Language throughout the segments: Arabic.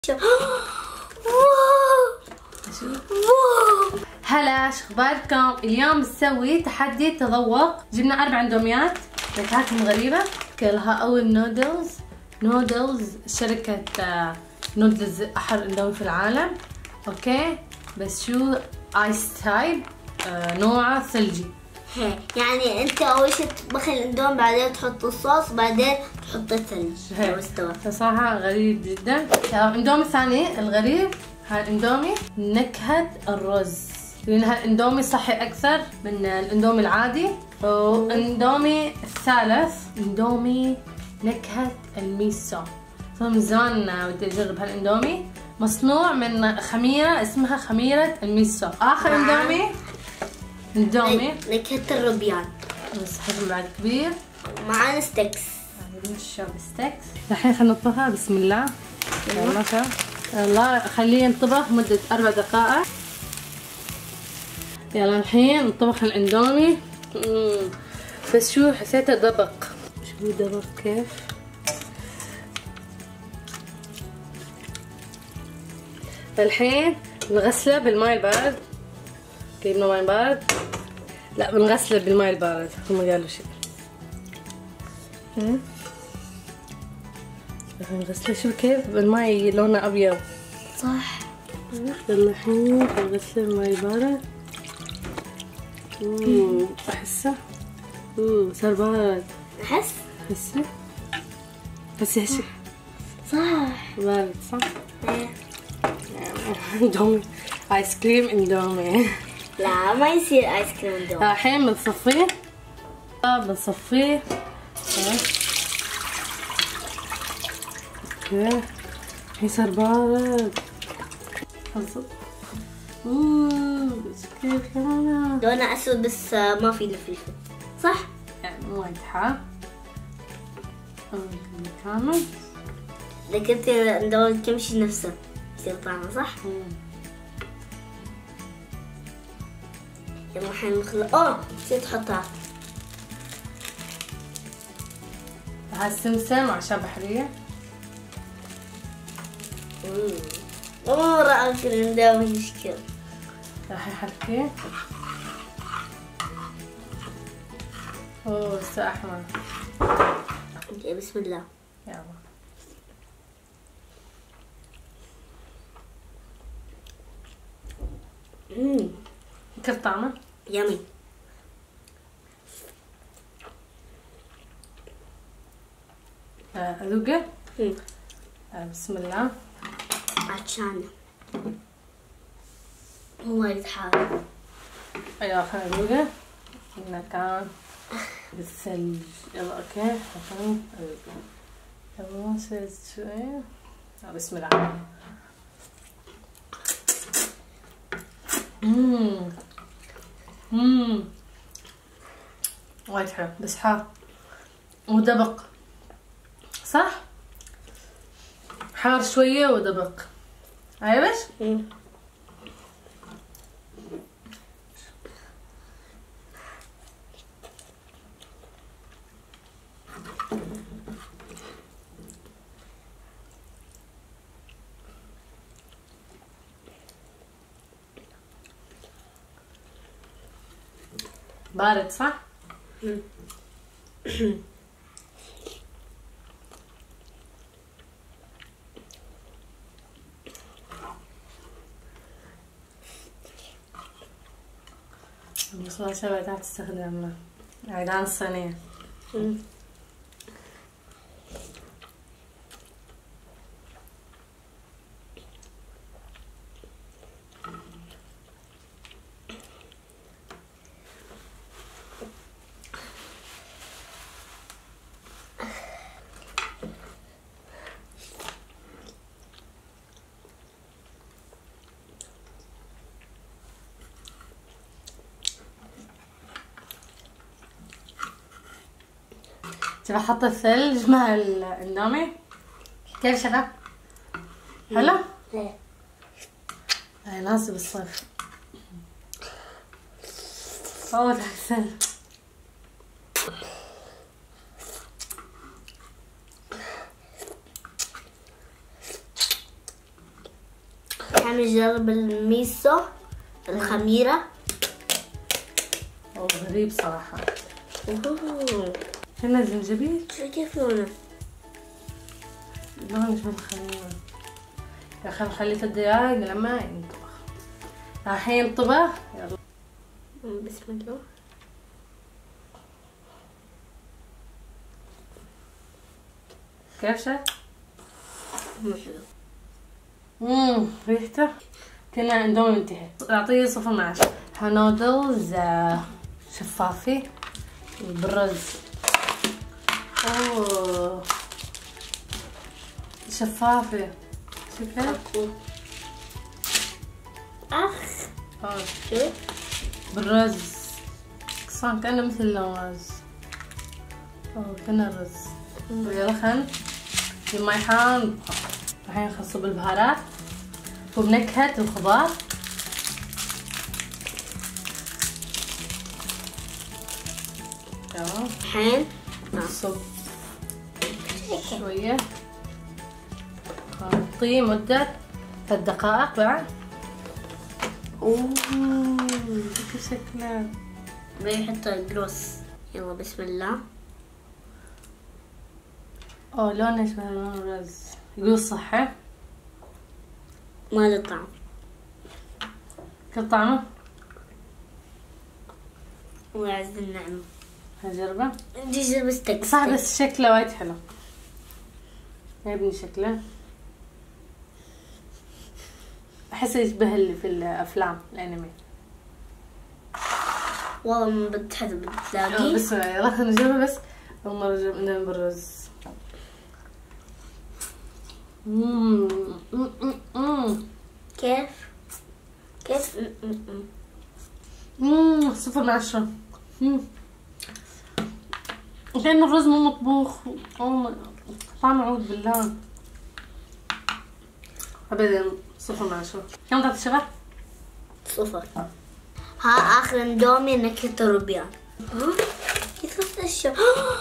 هلا، شو اخباركم؟ اليوم نسوي تحدي تذوق. جبنا 4 اندوميات نكهاتهم غريبه. كلها اول نودلز شركه نودلز احر اندومي في العالم. اوكي بس شو ايس تايب نوعه ثلجي. يعني انت اول شيء تطبخ الاندومي بعدين تحط الصوص بعدين تحط الثلج لو استوى. صراحه غريب جدا. اندومي ثاني الغريب هالاندومي نكهه الرز، لان هالاندومي صحي اكثر من الاندومي العادي. واندومي الثالث اندومي نكهه الميسو. من زمان بدي اجرب هالاندومي، مصنوع من خميره اسمها خميره الميسو. اخر اندومي نكهة الروبيان بس حجم بعد كبير. معانا ستيكس. نشرب ستيكس. الحين خلينا نطبخها. بسم الله. يلا خليه ينطبخ مدة 4 دقائق. يلا الحين نطبخ الاندومي. بس شو حسيته دبق. شو دبق كيف؟ الحين نغسله بالماء البارد. جبنا ماء بارد. لا بنغسله بالماء البارد، هم قالوا شيء. نغسله شو كيف بالماء لونه ابيض. صح. يلا الحين نغسله بالماء البارد. احسه صار بارد. حسي صح بارد صح؟ اندومي ايس كريم اندومي. لا ما يصير ايس كريم اندومي. الحين بنصفيه. اوكي الحين صار بارد. بس كيف لونه اسود بس ما في فلفل صح؟ يعني مو وايد حار. كامل. ذكرت الاندومي تمشي نفسه يصير طعمه صح؟ يلا الحين نخلط. نسيت تحطها. هالسمسم عشان بحرية. مرة اكل اندومي مشكل. الحين حركيه. لسه احمر. اوكي بسم الله. يلا كيف طعمه؟ يامي. اذوقه. بسم الله. عطشانة. هو يتحار. ايوه خلينا نذوقه. هنا كان بالثلج. يلا اوكي حطهم. يلا نسيت شوية. بسم الله. وايد حلو بس حار ودبق صح؟ حار شوية ودبق. عيبش؟ بارد صح؟ المصلاة شبه تستخدم عيدان الصينية. تبى احط الثلج مع الاندومي. كيف شباب؟ حلو؟ ايه يناسب الصيف. الثلج. الحين نجرب الميسو الخميرة. أوه غريب صراحة. اوه هنا زنجبيل. شو كيف لونه؟ لون شبه الخميرة. يا أخي نخليه 3 دقايق لما ينطبخ. الحين طبخ. يلا بسم الله. كيف شايف؟ مو حلو. ريحته كنا اندومي منتهي. اعطيه 0 من 10. نودلز شفافي بالرز. اوه شفافة شكلها. اخ شو؟ بالرز صار كأنه مثل اللوز. اوه كأنه الرز. يلا خل المي حار. الحين نخصه بالبهارات وبنكهة الخضار. يلا الحين نصب شوية. نغطيه مدة 3 دقائق بعد. اوه كيف شكله. بيحط الجروس. يلا بسم الله. اوه لونه شبه لون الرز. يقول صحة. ما له طعم. كيف طعمه؟ ويعز النعمة. هجربه. بدي اجرب ستيك. صح بس شكله وايد حلو. يعجبني شكله. احسه يشبه اللي في الافلام الانمي. والله ما بتحب بتلاقيه. بس يلا خلينا نجربه بس. اول مرة نجرب بالرز. كيف؟ كيف؟ 0 من 10. كأن الرز مو مطبوخ. طعم عود بالله. ابدا 0 من 10. كم تعطي شبه؟ 0. ها اخر اندومي نكهة الروبيان. كيف الشو؟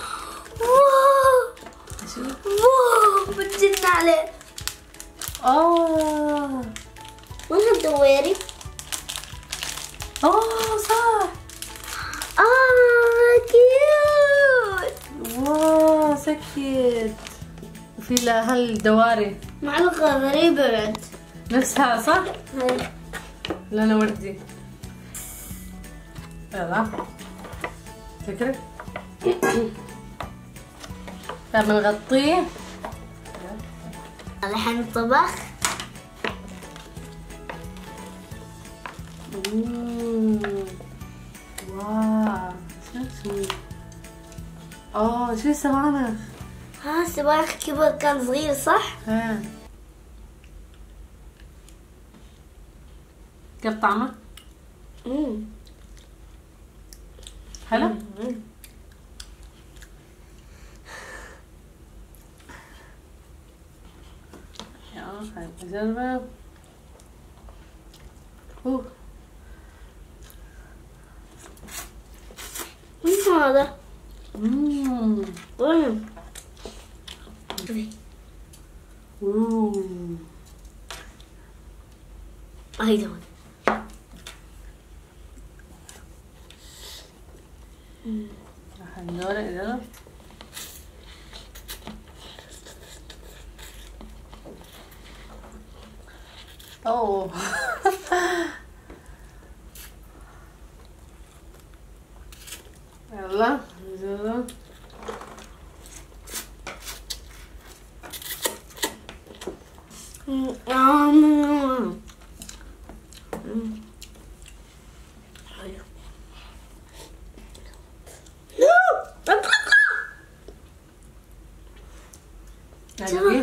واو بتجن عليه. وين الدويري؟ صح. كيوت. واو سكت. وفي لها الدواري معلقة غريبة بعد. نفسها صح؟ هاي. لونه وردي. يلا فكرة. طيب بنغطيه. الحين الطبخ. واو شو شو السبانخ. ها السبانخ كبر كان صغير صح؟ ها كيف طعمه؟ حلو؟ يلا خلينا نجربه. وين هذا؟ وين؟ هيدا هون. راح ندور. اوه يلا نجرب. حلو.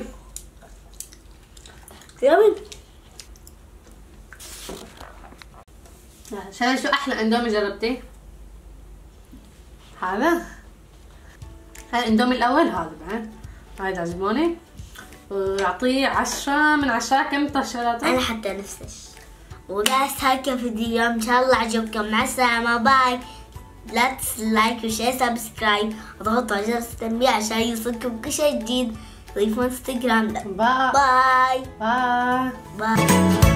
يلا شو احلى اندومي جربتيه؟ هذا الاندومي الاول. هذا بعد وايد عجبوني. واعطيه 10 من 10. كم طشراته؟ انا حتى نفس الشيء. وبس هاي كان فيديو ان شاء الله عجبكم. مع السلامة. باي. لا تنسوا لايك وشير سبسكرايب وضغطوا على جرس التنبيه عشان يوصلكم كل شيء جديد. ضيفوا انستغرام. باي باي باي باي.